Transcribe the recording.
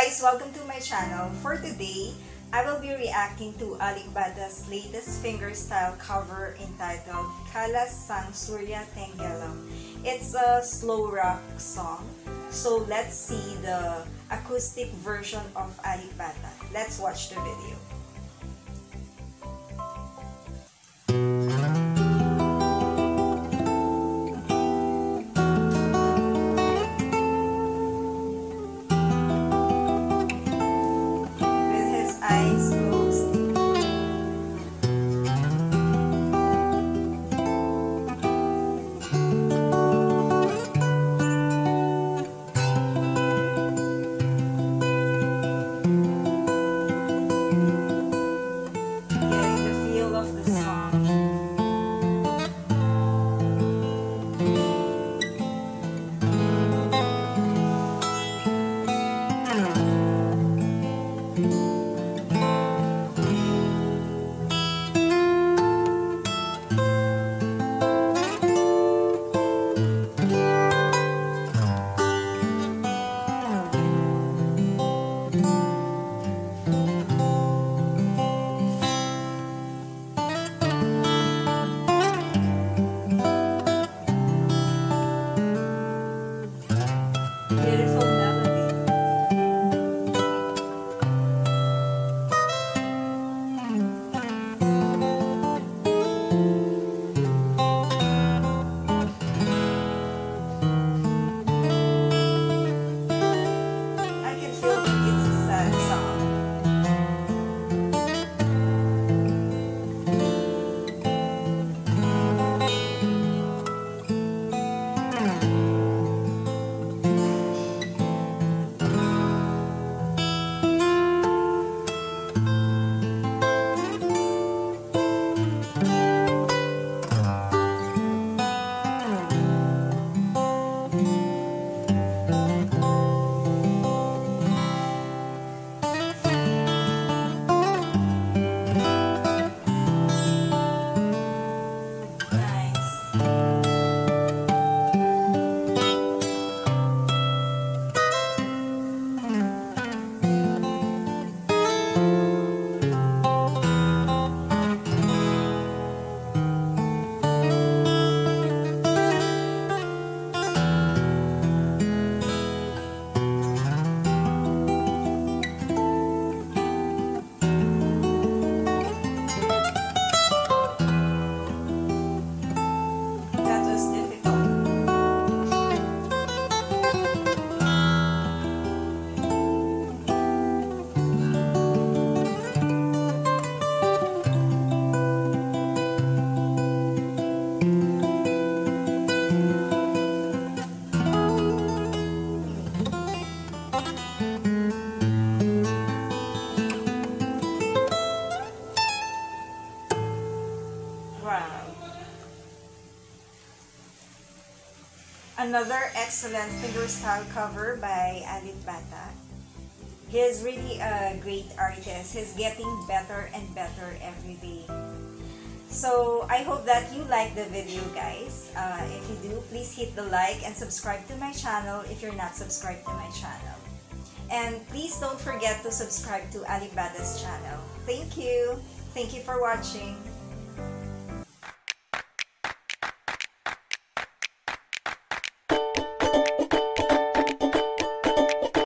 guys, welcome to my channel. For today, I will be reacting to Alec Bata's latest fingerstyle cover entitled Kalas Sang Surya Tenggelam. It's a slow rock song, so let's see the acoustic version of Alec Bata. Let's watch the video. Eyes closed. Getting the feel of the song. Beautiful melody. I can feel that it's a sad song. Wow. Another excellent fingerstyle cover by Alec Bata. He is really a great artist. He's getting better and better every day. So I hope that you like the video, guys. If you do, please hit the like and subscribe to my channel if you're not subscribed to my channel. And please don't forget to subscribe to Alec Bata's channel. Thank you. Thank you for watching.